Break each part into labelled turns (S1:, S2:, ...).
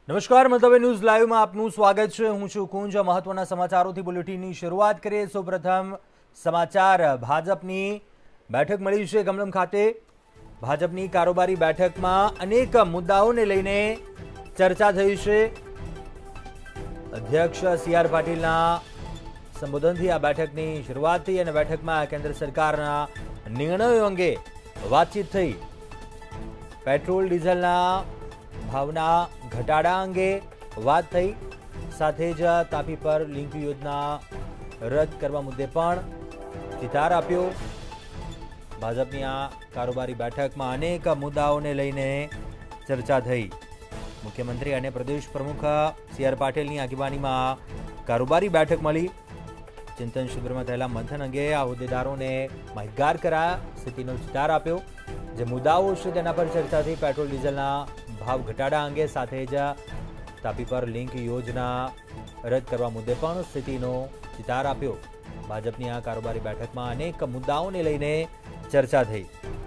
S1: નમસ્કાર, મંતવ્ય ન્યૂઝ લાઈવમાં આપનું સ્વાગત છે। હું છું કુંજ। મહત્વના સમાચારોથી બુલેટિનની શરૂઆત કરીએ। સૌપ્રથમ સમાચાર ભાજપની બેઠક મળી છે કમલમ ખાતે। ભાજપની કારોબારી બેઠકમાં અનેક મુદ્દાઓને લઈને ચર્ચા થઈ છે। અધ્યક્ષ સી.આર. પાટીલના સંબોધનથી આ બેઠકની શરૂઆત થઈ અને બેઠકમાં કેન્દ્ર સરકારના નિર્ણયો અંગે વાતચીત થઈ। પેટ્રોલ ડીઝલના ભાવના ઘટાડા અંગે વાત થઈ, સાથે જ તાપી પર લિંક યોજના રદ કરવા મુદ્દે પણ ચિતાર આપ્યો। ભાજપની આ કારોબારી બેઠકમાં અનેક મુદ્દાઓને લઈને ચર્ચા થઈ। મુખ્યમંત્રી અને પ્રદેશ પ્રમુખ સી.આર. પાટીલની આગેવાનીમાં કારોબારી બેઠક મળી। ચિંતન શિબિરમાં થયેલા મંથન અંગે આ હોદ્દેદારોને માહિતગાર કરાયા, સ્થિતિનો ચિતાર આપ્યો। જે મુદ્દાઓ છે તેના પર ચર્ચા થઈ। પેટ્રોલ ડીઝલના ભાવ ઘટાડા અંગે, સાથે જ તાપી પર લિંક યોજના રદ કરવા મુદ્દે પણ સ્થિતિનો ચિતાર આપ્યો। ભાજપની આ કારોબારી બેઠકમાં અનેક મુદ્દાઓને લઈને ચર્ચા થઈ।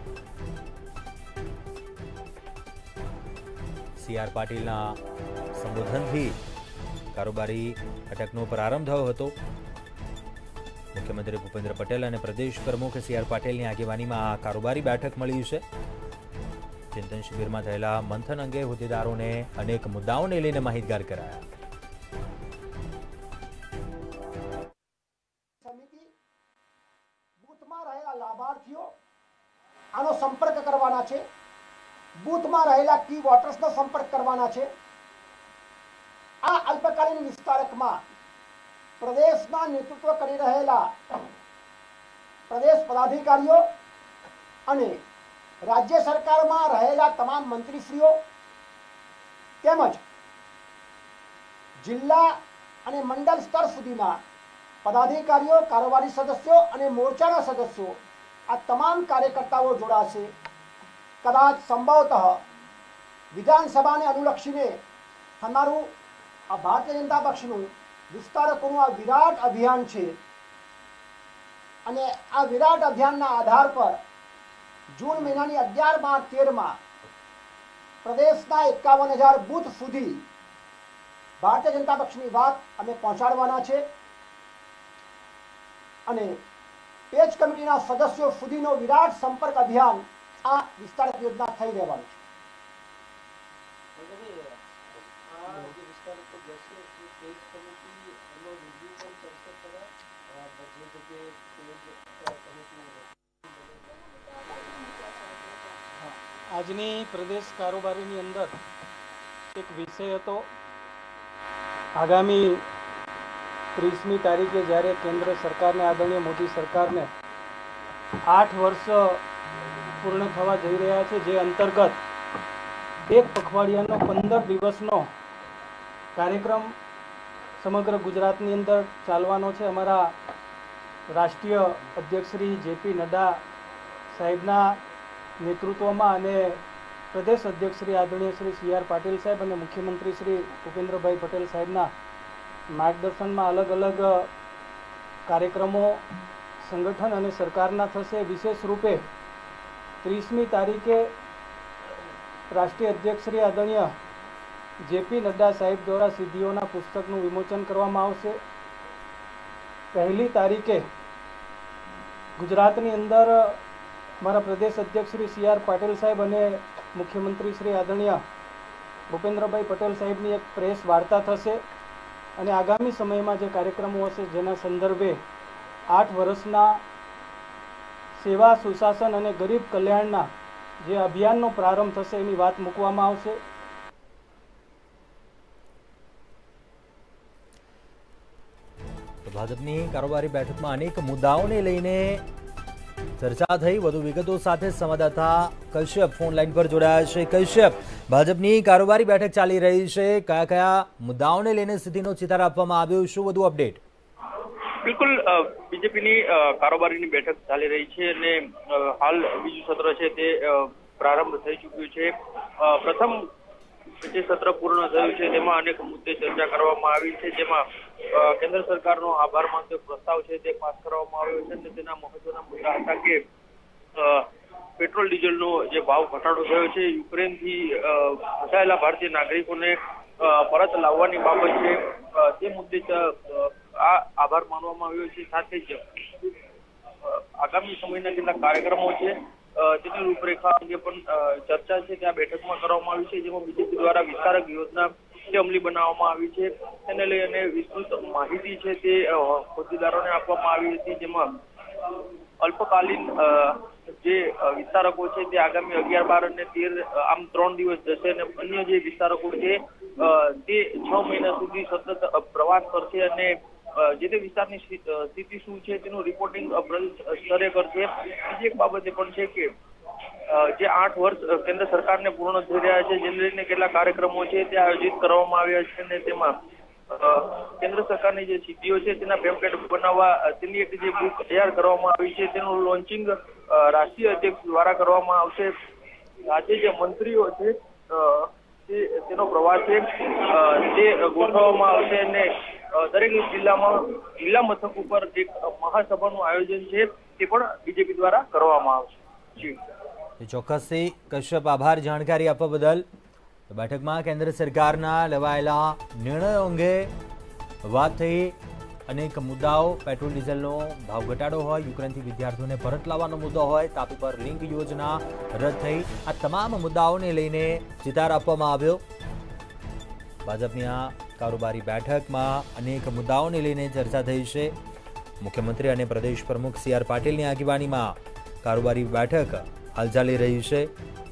S1: સી.આર. પાટીલના સંબોધનથી કારોબારી બેઠકનો પ્રારંભ થયો હતો। મુખ્યમંત્રી ભૂપેન્દ્ર પટેલ અને પ્રદેશ પ્રમુખ સી.આર. પાટીલની આગેવાનીમાં આ કારોબારી બેઠક મળી છે। ચિંતન શિબિરમાં થયેલા મંથન અંગે હોદ્દેદારોને અનેક મુદ્દાઓને લઈને માહિતગાર કરાયા।
S2: સમિતિ બૂથમાં રહેલા લાભાર્થીઓ આનો સંપર્ક કરવાના છે। બૂથમાં રહેલા કી વોટર્સનો સંપર્ક કરવાના છે। આ અલ્પકાલીન વિસ્તારકમાં પ્રદેશના નેતૃત્વ કરી રહેલા પ્રદેશ પદાધિકારીઓ અને राज्य सरकार में रहेला तमाम मंत्रीश्रीओ तेमज जिला अने मंडल स्तर सुधीना पदाधिकारीओ, कारोबारी सदस्यों अने मोर्चाना सदस्यों आ तमाम कार्यकर्ताओ जोड़ाशे। कदाच संभवतः विधानसभा ने अनुलक्षीने हमारू आ भारतीय जनता पक्षनु विस्तारकोनु आ विराट अभियान छे अने आ विराट अभियानना आधार पर जून महीनानी 11, 12, 13 प्रदेशना 51,000 बूथ सुधी भारतीय जनता पक्षनी बात अमे पहोंचाडवाना छे अने पेज कमिटीना सदस्यों सुधीनो विराट संपर्क अभियान आ विस्तारक योजना थई रहेवानुं
S3: આજની પ્રદેશ કારોબારીની અંદર એક વિષય હતો। આગામી 30મી તારીખે જ્યારે કેન્દ્ર સરકારને, આદરણીય મોદી સરકારને 8 વર્ષ પૂર્ણ થવા જઈ રહ્યા છે, જે અંતર્ગત એક પખવાડિયાનો 15 દિવસનો કાર્યક્રમ સમગ્ર ગુજરાતની અંદર ચાલવાનો છે। અમારા રાષ્ટ્રીય અધ્યક્ષ શ્રી જે.પી. નડ્ડા સાહેબના नेतृत्वમાં અને પ્રદેશ અધ્યક્ષ શ્રી આદરણીય શ્રી સી.આર. પાટીલ સાહેબ અને મુખ્યમંત્રી શ્રી ભૂપેન્દ્રભાઈ પટેલ સાહેબના માર્ગદર્શનમાં અલગ અલગ કાર્યક્રમો સંગઠન અને સરકારના થશે। વિશેષ રૂપે 30મી તારીખે રાષ્ટ્રીય અધ્યક્ષ શ્રી આદરણીય જે.પી. નડ્ડા સાહેબ દ્વારા સિદ્ધિઓના પુસ્તકનું વિમોચન કરવામાં આવશે। 1લી તારીખે ગુજરાતની અંદર मारा प्रदेश अध्यक्ष श्री सी.आर. पाटील साहेब अने मुख्यमंत्री श्री आदरणीय भूपेन्द्रभाई पटेल साहेबनी एक प्रेस वार्ता थशे अने आगामी समय में जे कार्यक्रमों हशे जेना संदर्भे 8 वर्षना सेवा, सुशासन अने गरीब कल्याणना जे अभियाननो प्रारंभ थशे एनी वात मूकवामां आवशे।
S1: भाजपनी कारोबारी बैठक में अनेक मुद्दाओं ने लईने चर्चा थई। વધુ વિગતો સાથે સંવાદદાતા કશ્યપ ફોન લાઈન પર જોડાયા છે। કશ્યપ, ભાજપની કારોબારી બેઠક ચાલી રહી છે, કયા કયા મુદ્દાઓને લઈને સ્થિતિનો ચિતાર આપવામાં આવ્યો, શું વધુ અપડેટ?
S4: બિલકુલ, બીજેપીની કારોબારીની બેઠક ચાલી રહી છે અને હાલ બીજું સત્ર છે તે પ્રારંભ થઈ ચૂક્યું છે। પ્રથમ જે સત્ર પૂર્ણ થયું છે તેમાં અનેક મુદ્દે ચર્ચા કરવામાં આવી છે, જેમાં કેન્દ્ર સરકારનો આભાર માનતો પ્રસ્તાવ છે તે પાસ કરવામાં આવ્યો છે અને તેના મહત્વના મુદ્દા હતા કે પેટ્રોલ ડીઝલનો જે ભાવ ઘટાડો થયો છે, યુક્રેનથી ફસાયેલા ભારતીય નાગરિકોને પરત લાવવાની બાબત છે તે મુદ્દે આ આભાર માનવામાં આવ્યો છે। સાથે જ આગામી સમયના કેટલાક કાર્યક્રમો છે તેની રૂપરેખા અંગે પણ ચર્ચા છે તે આ બેઠકમાં કરવામાં આવી છે, જેમાં બીજેપી દ્વારા વિસ્તારક યોજના જે અમલી બનાવવામાં આવી છે તેને લઈને વિસ્તૃત માહિતી છે તે હોદ્દેદારોને આપવામાં આવી હતી, જેમાં અલ્પકાલીન જે વિસ્તારકો છે તે આગામી 11, 12 અને 13 આમ 3 દિવસ જશે અને અન્ય જે વિસ્તારકો છે તે 6 મહિના સુધી સતત પ્રવાસ કરશે અને જે તે વિસ્તારની સ્થિતિ શું છે તેનું રિપોર્ટિંગ સ્તરે કરશે। બીજી એક બાબત એ પણ છે કે જે 8 વર્ષ કેન્દ્ર સરકારને પૂર્ણ થઈ રહ્યા છે, જેને લઈને કેટલાક કાર્યક્રમો છે તે આયોજિત કરવામાં આવ્યા છે અને તેમાં કેન્દ્ર સરકારની જે સિદ્ધિઓ છે તેના પેમ્પલેટ બનાવવા તેની એક જે બુક તૈયાર કરવામાં આવી છે તેનું લોન્ચિંગ રાષ્ટ્રીય અધ્યક્ષ દ્વારા કરવામાં આવશે। આજે જે મંત્રીઓ છે તેનો પ્રવાસ છે તે ગોઠવવામાં આવશે અને દરેક જિલ્લા મથક ઉપર એક મહાસભાનું આયોજન છે તે પણ બીજેપી દ્વારા કરવામાં આવશે।
S1: ચોક્કસથી કશ્યપ, આભાર જાણકારી આપવા બદલ। બેઠકમાં કેન્દ્ર સરકારના લેવાયેલા નિર્ણયો અંગે વાત થઈ। અનેક મુદ્દાઓ, પેટ્રોલ ડીઝલનો ભાવ ઘટાડો હોય, યુક્રેનથી વિદ્યાર્થીઓને પરત લાવવાનો મુદ્દો હોય, તાપી પર લિંક યોજના રદ થઈ, આ તમામ મુદ્દાઓને લઈને ચિતાર આપવામાં આવ્યો। ભાજપની આ કારોબારી બેઠકમાં અનેક મુદ્દાઓને લઈને ચર્ચા થઈ છે। મુખ્યમંત્રી અને પ્રદેશ પ્રમુખ CR પાટીલની આગેવાનીમાં કારોબારી બેઠક હાલ ચાલી રહી છે।